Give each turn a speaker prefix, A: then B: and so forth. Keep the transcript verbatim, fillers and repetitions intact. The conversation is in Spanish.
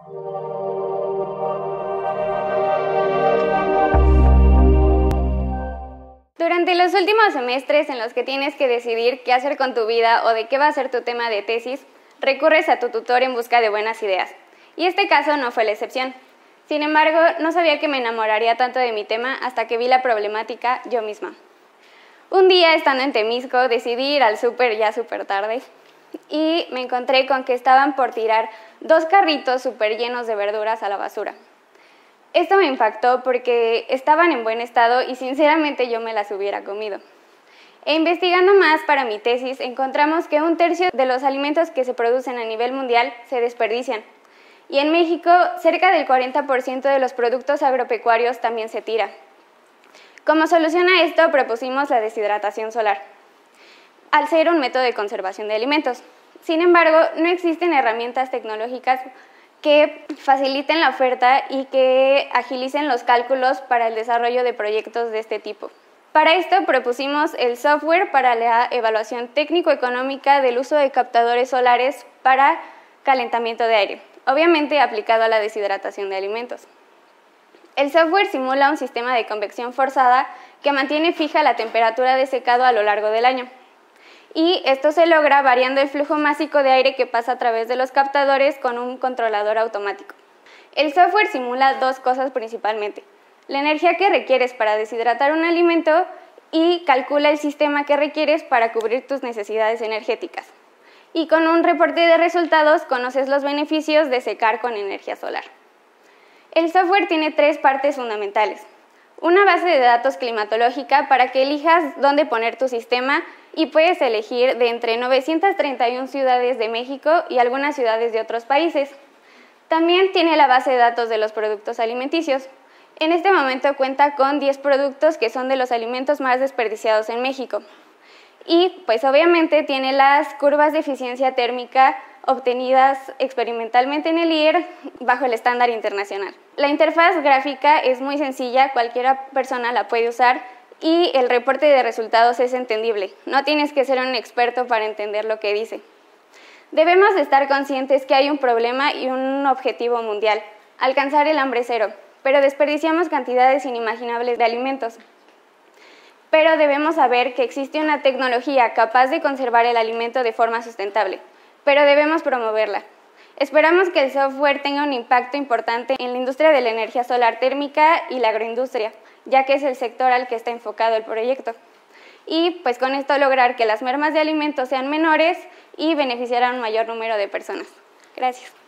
A: Durante los últimos semestres en los que tienes que decidir qué hacer con tu vida o de qué va a ser tu tema de tesis, recurres a tu tutor en busca de buenas ideas. Y este caso no fue la excepción. Sin embargo, no sabía que me enamoraría tanto de mi tema hasta que vi la problemática yo misma. Un día, estando en Temisco, decidí ir al súper ya súper tarde y me encontré con que estaban por tirar dos carritos súper llenos de verduras a la basura. Esto me impactó porque estaban en buen estado y sinceramente yo me las hubiera comido. E investigando más para mi tesis, encontramos que un tercio de los alimentos que se producen a nivel mundial se desperdician. Y en México, cerca del cuarenta por ciento de los productos agropecuarios también se tira. Como solución a esto, propusimos la deshidratación solar, al ser un método de conservación de alimentos. Sin embargo, no existen herramientas tecnológicas que faciliten la oferta y que agilicen los cálculos para el desarrollo de proyectos de este tipo. Para esto propusimos el software para la evaluación técnico-económica del uso de captadores solares para calentamiento de aire, obviamente aplicado a la deshidratación de alimentos. El software simula un sistema de convección forzada que mantiene fija la temperatura de secado a lo largo del año. Y esto se logra variando el flujo másico de aire que pasa a través de los captadores con un controlador automático. El software simula dos cosas principalmente: la energía que requieres para deshidratar un alimento y calcula el sistema que requieres para cubrir tus necesidades energéticas. Y con un reporte de resultados conoces los beneficios de secar con energía solar. El software tiene tres partes fundamentales: una base de datos climatológica para que elijas dónde poner tu sistema y puedes elegir de entre novecientas treinta y una ciudades de México y algunas ciudades de otros países. También tiene la base de datos de los productos alimenticios. En este momento cuenta con diez productos que son de los alimentos más desperdiciados en México. Y pues obviamente tiene las curvas de eficiencia térmica obtenidas experimentalmente en el I E R bajo el estándar internacional. La interfaz gráfica es muy sencilla, cualquier persona la puede usar y el reporte de resultados es entendible. No tienes que ser un experto para entender lo que dice. Debemos de estar conscientes que hay un problema y un objetivo mundial: alcanzar el hambre cero, pero desperdiciamos cantidades inimaginables de alimentos. Pero debemos saber que existe una tecnología capaz de conservar el alimento de forma sustentable, pero debemos promoverla. Esperamos que el software tenga un impacto importante en la industria de la energía solar térmica y la agroindustria, ya que es el sector al que está enfocado el proyecto. Y pues con esto lograr que las mermas de alimentos sean menores y beneficiar a un mayor número de personas. Gracias.